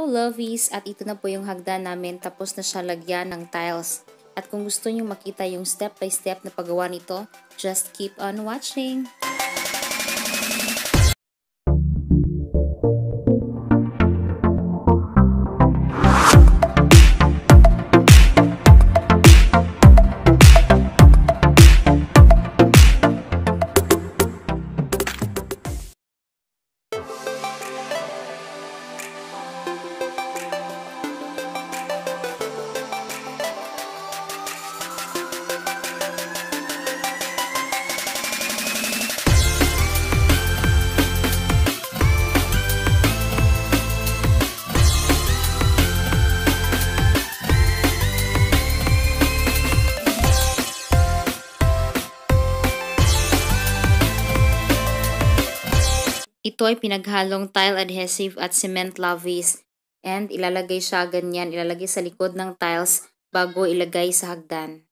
lovies, at ito na po yung hagdan namin, tapos na siya lagyan ng tiles. At kung gusto nyo makita yung step by step na paggawa nito, just keep on watching! Ito ay pinaghalong tile adhesive at cement lovies, and ilalagay siya ganyan, ilalagay sa likod ng tiles bago ilagay sa hagdan.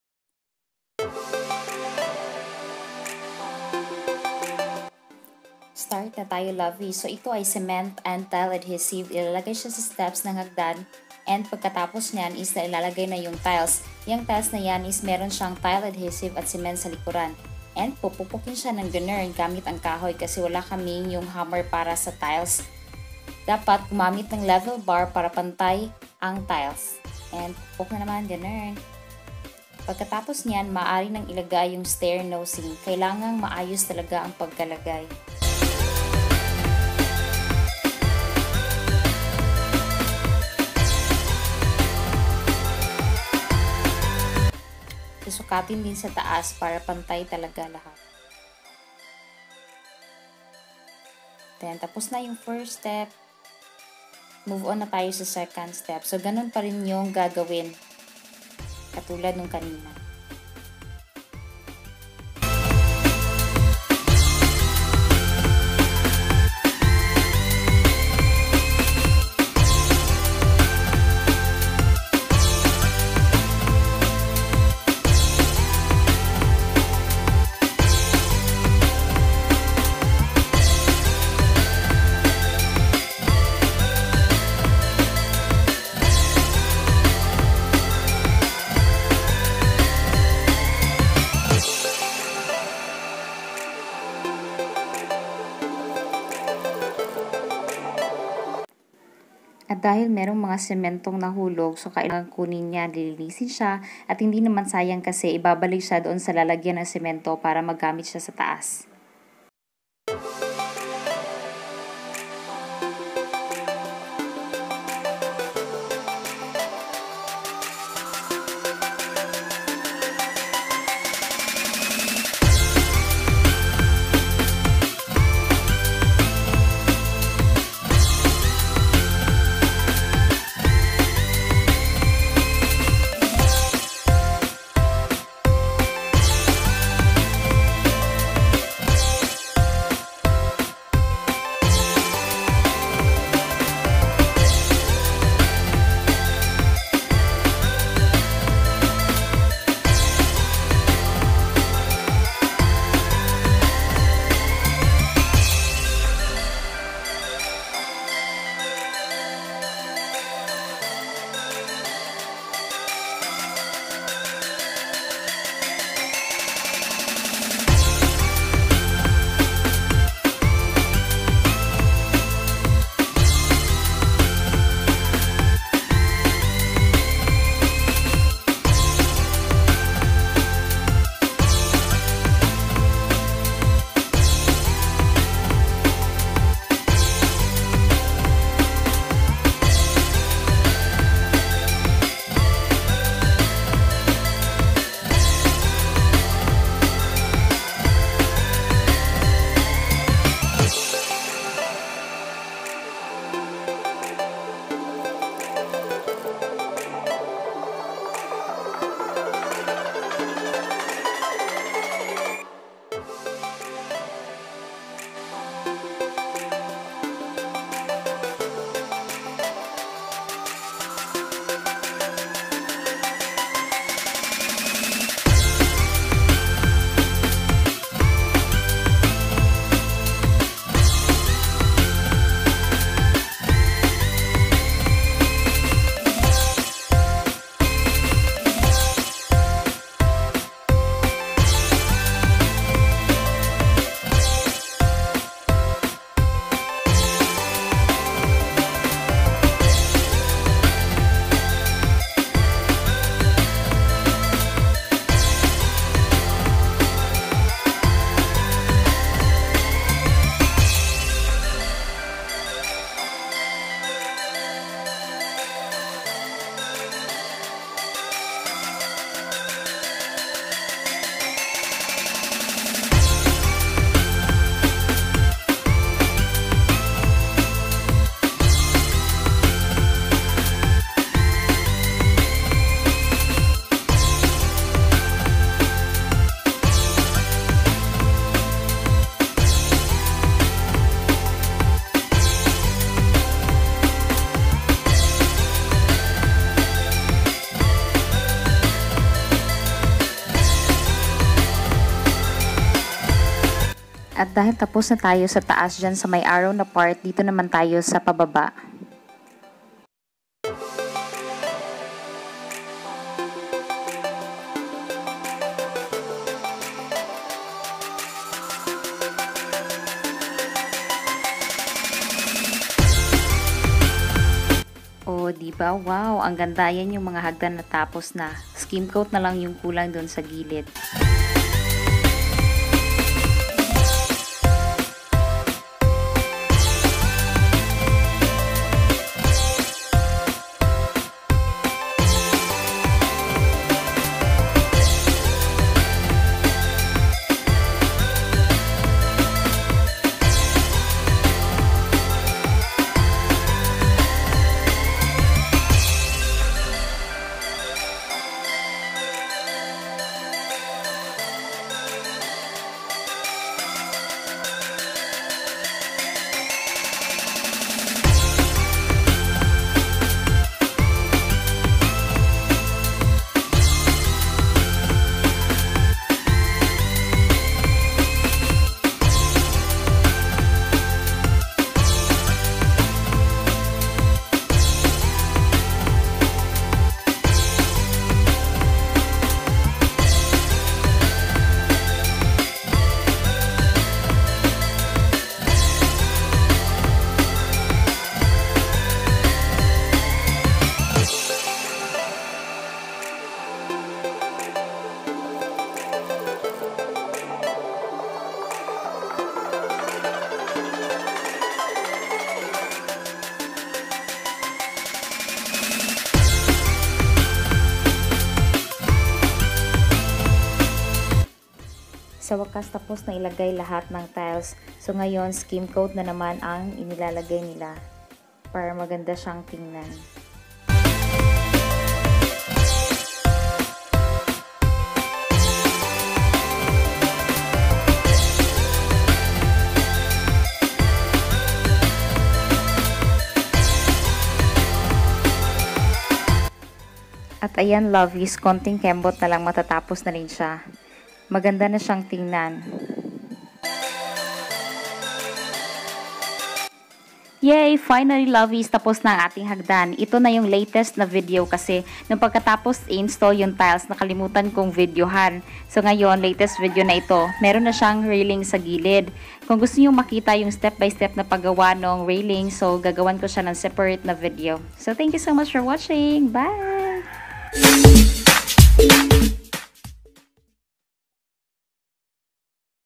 Start na tayo, lovies. So ito ay cement and tile adhesive, ilalagay siya sa steps ng hagdan, and pagkatapos niyan is na ilalagay na yung tiles. Yung tiles na yan is meron siyang tile adhesive at cement sa likuran. And pupupukin siya ng ganun gamit ang kahoy kasi wala kaming yung hammer para sa tiles. Dapat gumamit ng level bar para pantay ang tiles. And pupuk na naman ganun. Pagkatapos niyan, maaari nang ilagay yung stair nosing. Kailangang maayos talaga ang pagkalagay. Sukatin din sa taas para pantay talaga lahat. Then, tapos na yung first step. Move on na tayo sa second step. So, ganun pa rin yung gagawin. Katulad nung kanina. At dahil merong mga sementong nahulog, so kailangan kunin niya, lilinisin siya, at hindi naman sayang kasi ibabalik siya doon sa lalagyan ng semento para magamit siya sa taas. dahil tapos na tayo sa taas dyan sa may arrow na part, dito naman tayo sa pababa. Oh, diba? Wow, ang ganda. Yan yung mga hagdan na tapos na. Skim coat na lang yung kulang doon sa gilid. Sa wakas tapos na ilagay lahat ng tiles. So ngayon, skim coat na naman ang inilalagay nila para maganda siyang tingnan. At ayan, lovies, konting kembot na lang matatapos na rin siya. Maganda na siyang tingnan. Yay! Finally, lovies, tapos na ang ating hagdan. Ito na yung latest na video kasi nung pagkatapos i-install yung tiles, nakalimutan kong videohan. So ngayon, latest video na ito. Meron na siyang railing sa gilid. Kung gusto niyo makita yung step by step na paggawa ng railing, so gagawan ko siya ng separate na video. So thank you so much for watching. Bye!